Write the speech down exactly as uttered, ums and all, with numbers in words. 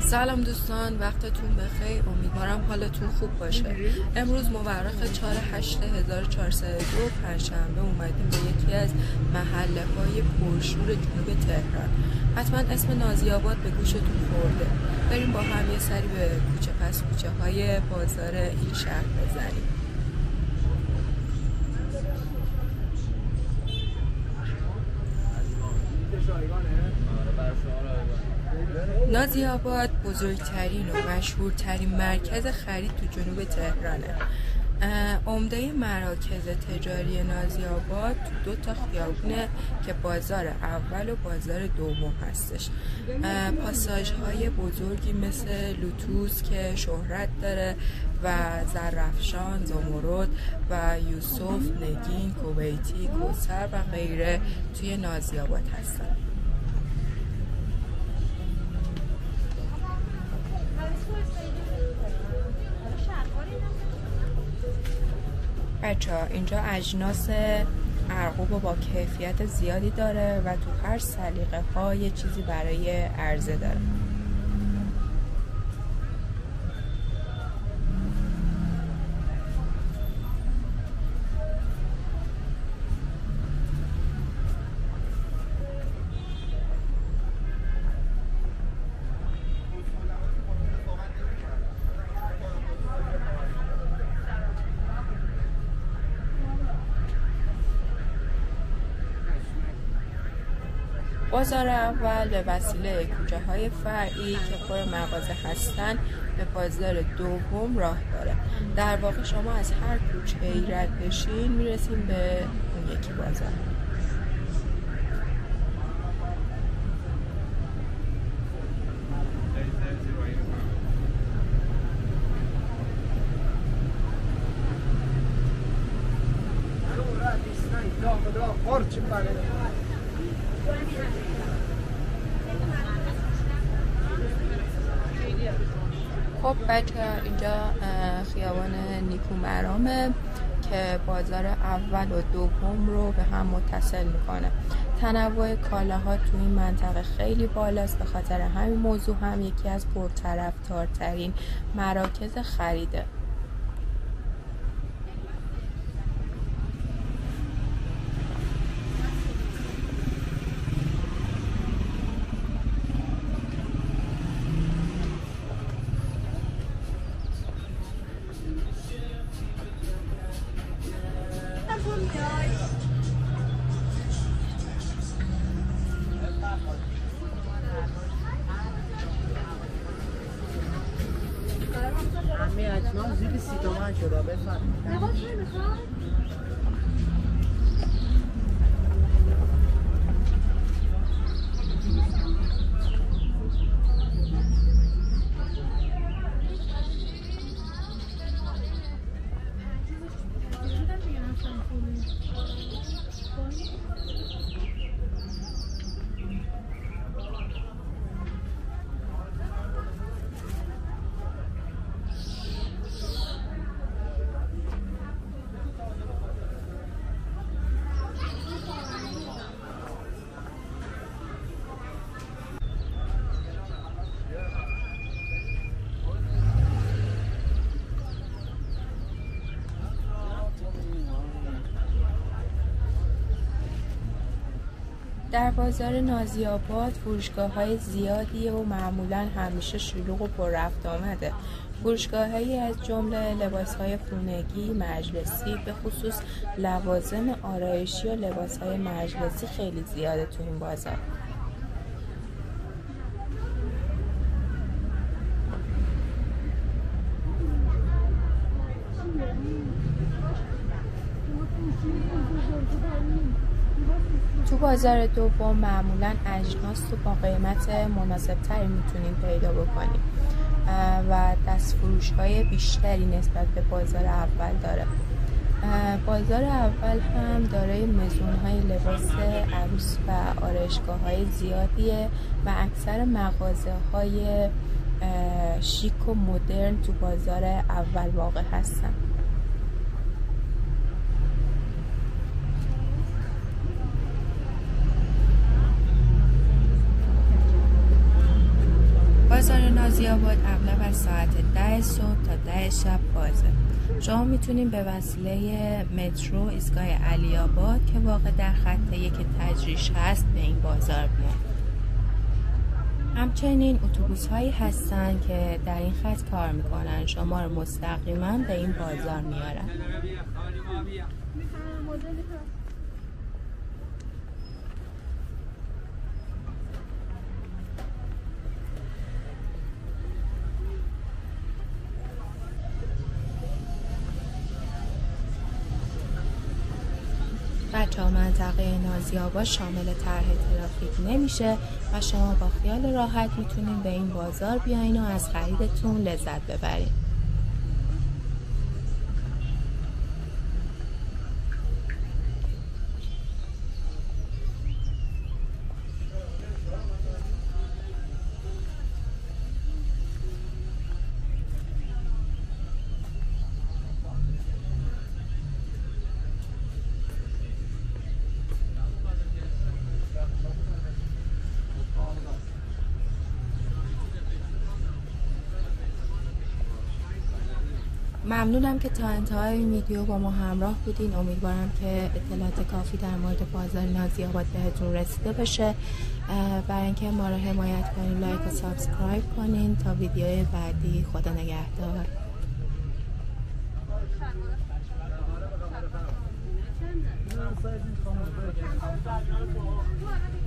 سلام دوستان، وقتتون بخیر. امیدوارم حالتون خوب باشه. امروز مورخ چهار هشت هزار و چهارصد و دو پنجشنبه اومدیم به یکی از محله های پرشور جنوب تهران. حتما اسم نازی آباد به گوشتون خورده. بریم با هم یه سری به کوچه پس کوچه های بازار این شهر بزنیم. نازی آباد بزرگترین و مشهورترین مرکز خرید تو جنوب تهرانه. عمده مراکز تجاری نازی آباد تو دو تا خیابونه که بازار اول و بازار دوم هستش. پاساژ های بزرگی مثل لوتوس که شهرت داره و زرافشان، زمرد و یوسف، نگین، کویتی، کوثر و غیره توی نازی آباد هستن. بچه ها اینجا اجناس ارغوب با کیفیت زیادی داره و تو هر سلیقه ها یه چیزی برای عرضه داره. بازار اول به وسیله کوچه های فرعی که پر مغازه هستن به بازار دوم راه داره. در واقع شما از هر کوچه ای رد بشین میرسیم به اون یکی بازار. خب بچه اینجا خیابان نیکومرامه که بازار اول و دوم رو به هم متصل میکنه. تنوع کالاها تو این منطقه خیلی بالاست، به خاطر همین موضوع هم یکی از پرطرفدارترین مراکز خریده. همه اجناس زیر سی تومن شده بفرمایید. در بازار نازی آباد فروشگاه های زیادیه و معمولا همیشه شلوغ و پر رفت آمده. فروشگاه هایی از جمله لباس های خونگی، مجلسی، به خصوص لوازم آرایشی و لباس های مجلسی خیلی زیاده تو این بازار. تو بازار دوم معمولا اجناس رو با قیمت مناسب تری میتونیم پیدا بکنیم و دستفروش های بیشتری نسبت به بازار اول داره. بازار اول هم دارای مزون های لباس عروس و آرایشگاه های زیادیه و اکثر مغازه های شیک و مدرن تو بازار اول واقع هستن. نازی آباد اغلب از ساعت ده صبح تا ده شب بازه. شما میتونین به وسیله مترو ایستگاه علی آباد که واقع در خط یک تجریش هست به این بازار بیاین. همچنین اتوبوس هایی هستن که در این خط کار میکنن، شما رو مستقیما به این بازار میارن. بچه ها منطقه نازی آباد شامل طرح ترافیک نمیشه و شما با خیال راحت میتونین به این بازار بیاین و از خریدتون لذت ببرین. ممنونم که تا انتهای این ویدیو با ما همراه بودین. امیدوارم که اطلاعات کافی در مورد بازار نازی آباد بهتون رسیده باشه. برای اینکه ما رو حمایت کنین لایک و سابسکرایب کنین. تا ویدیوی بعدی، خدا نگهدار.